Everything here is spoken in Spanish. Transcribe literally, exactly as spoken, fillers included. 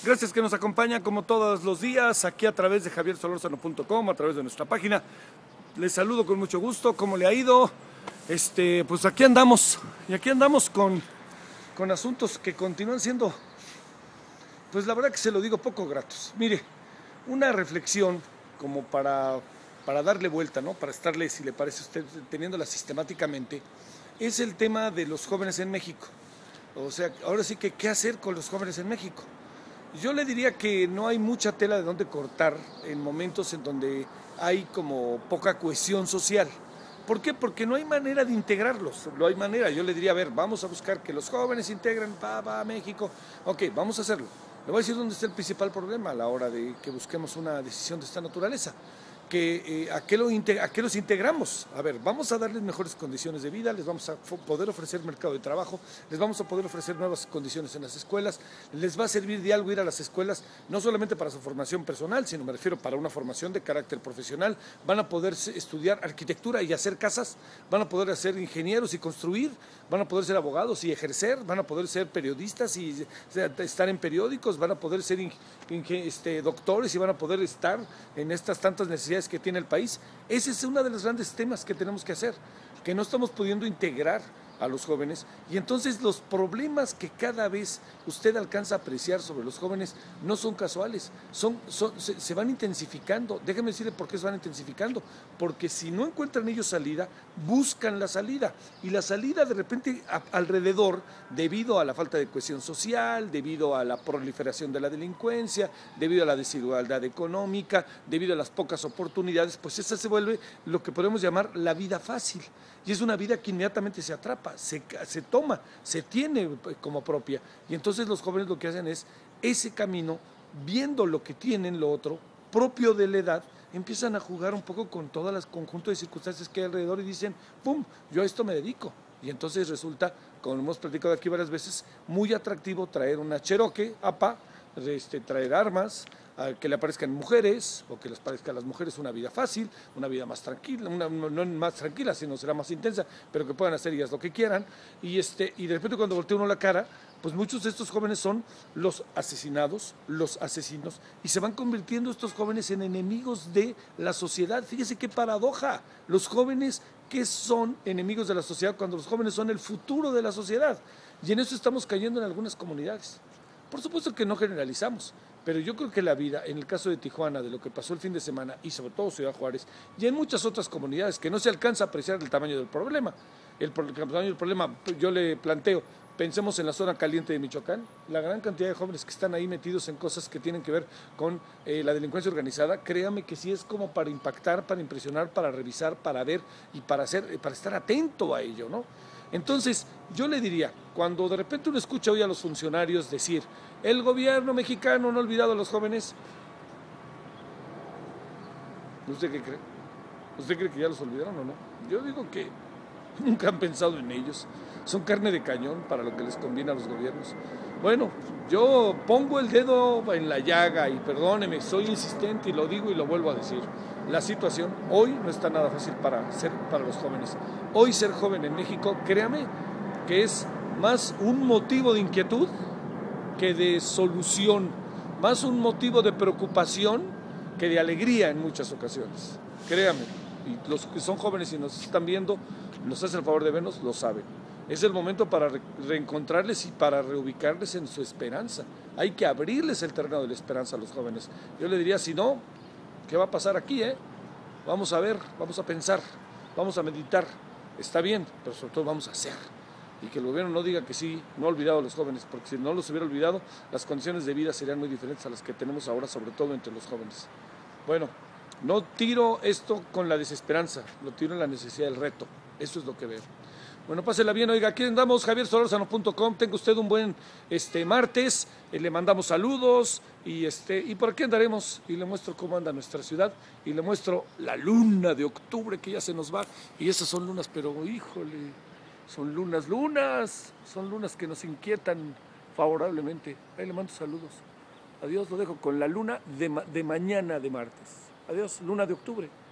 Gracias que nos acompañan como todos los días aquí a través de javier solórzano punto com, a través de nuestra página. Les saludo con mucho gusto. ¿Cómo le ha ido? Este, pues aquí andamos. Y aquí andamos con, con asuntos que continúan siendo, pues la verdad que se lo digo, poco gratos. Mire, una reflexión como para, para darle vuelta, ¿no? Para estarle, si le parece a usted, teniéndola sistemáticamente, es el tema de los jóvenes en México. O sea, ahora sí que, ¿qué hacer con los jóvenes en México? Yo le diría que no hay mucha tela de dónde cortar en momentos en donde hay como poca cohesión social. ¿Por qué? Porque no hay manera de integrarlos, no hay manera. Yo le diría, a ver, vamos a buscar que los jóvenes integren, va, va a México. Ok, vamos a hacerlo. Le voy a decir dónde está el principal problema a la hora de que busquemos una decisión de esta naturaleza. Que, eh, ¿a, qué lo ¿A qué los integramos? A ver, vamos a darles mejores condiciones de vida, les vamos a poder ofrecer mercado de trabajo, les vamos a poder ofrecer nuevas condiciones en las escuelas, les va a servir de algo ir a las escuelas, no solamente para su formación personal, sino me refiero para una formación de carácter profesional. Van a poder estudiar arquitectura y hacer casas, van a poder ser ingenieros y construir, van a poder ser abogados y ejercer, van a poder ser periodistas y estar en periódicos, van a poder ser este, doctores y van a poder estar en estas tantas necesidades que tiene el país. Ese es uno de los grandes temas que tenemos que hacer, que no estamos pudiendo integrar a los jóvenes, y entonces los problemas que cada vez usted alcanza a apreciar sobre los jóvenes no son casuales, son, son, se, se van intensificando. Déjeme decirle por qué se van intensificando, porque si no encuentran ellos salida, buscan la salida, y la salida de repente a, alrededor, debido a la falta de cohesión social, debido a la proliferación de la delincuencia, debido a la desigualdad económica, debido a las pocas oportunidades, pues esa se vuelve lo que podemos llamar la vida fácil, y es una vida que inmediatamente se atrapa, se, se toma, se tiene como propia. Y entonces los jóvenes lo que hacen es ese camino, viendo lo que tienen, lo otro, propio de la edad, empiezan a jugar un poco con todas las conjuntos de circunstancias que hay alrededor y dicen, ¡pum!, yo a esto me dedico. Y entonces resulta, como hemos platicado aquí varias veces, muy atractivo traer una Cherokee, A P A, este, traer armas, que le aparezcan mujeres, o que les parezca a las mujeres una vida fácil, una vida más tranquila, una, no más tranquila, sino será más intensa, pero que puedan hacer ellas lo que quieran, y, este, y de repente cuando voltea uno la cara, pues muchos de estos jóvenes son los asesinados, los asesinos, y se van convirtiendo estos jóvenes en enemigos de la sociedad. Fíjese qué paradoja, los jóvenes que son enemigos de la sociedad cuando los jóvenes son el futuro de la sociedad, y en eso estamos cayendo en algunas comunidades. Por supuesto que no generalizamos, pero yo creo que la vida, en el caso de Tijuana, de lo que pasó el fin de semana, y sobre todo Ciudad Juárez, y en muchas otras comunidades que no se alcanza a apreciar el tamaño del problema. El, el tamaño del problema, yo le planteo, pensemos en la zona caliente de Michoacán, la gran cantidad de jóvenes que están ahí metidos en cosas que tienen que ver con eh, la delincuencia organizada. Créame que sí es como para impactar, para impresionar, para revisar, para ver y para, hacer, para estar atento a ello, ¿no? Entonces, yo le diría, cuando de repente uno escucha hoy a los funcionarios decir, el gobierno mexicano no ha olvidado a los jóvenes, ¿usted qué cree? ¿Usted cree que ya los olvidaron o no? Yo digo que nunca han pensado en ellos, son carne de cañón para lo que les conviene a los gobiernos. Bueno, yo pongo el dedo en la llaga y perdóneme, soy insistente y lo digo y lo vuelvo a decir. La situación hoy no está nada fácil para, ser, para los jóvenes. Hoy ser joven en México, créame, que es más un motivo de inquietud que de solución, más un motivo de preocupación que de alegría en muchas ocasiones. Créame, y los que son jóvenes y nos están viendo, nos hacen el favor de vernos, lo saben. Es el momento para re reencontrarles y para reubicarles en su esperanza. Hay que abrirles el terreno de la esperanza a los jóvenes. Yo le diría, si no, ¿qué va a pasar aquí? Eh? Vamos a ver, vamos a pensar, vamos a meditar. Está bien, pero sobre todo vamos a hacer. Y que el gobierno no diga que sí, no ha olvidado a los jóvenes, porque si no los hubiera olvidado, las condiciones de vida serían muy diferentes a las que tenemos ahora, sobre todo entre los jóvenes. Bueno, no tiro esto con la desesperanza, lo tiro en la necesidad del reto. Eso es lo que veo. Bueno, pásela bien, oiga, aquí andamos, javier solórzano punto com, tenga usted un buen este, martes, eh, le mandamos saludos y, este, y por aquí andaremos y le muestro cómo anda nuestra ciudad y le muestro la luna de octubre que ya se nos va, y esas son lunas, pero híjole, son lunas, lunas, son lunas que nos inquietan favorablemente. Ahí le mando saludos, adiós, lo dejo con la luna de, ma de mañana de martes, adiós, luna de octubre.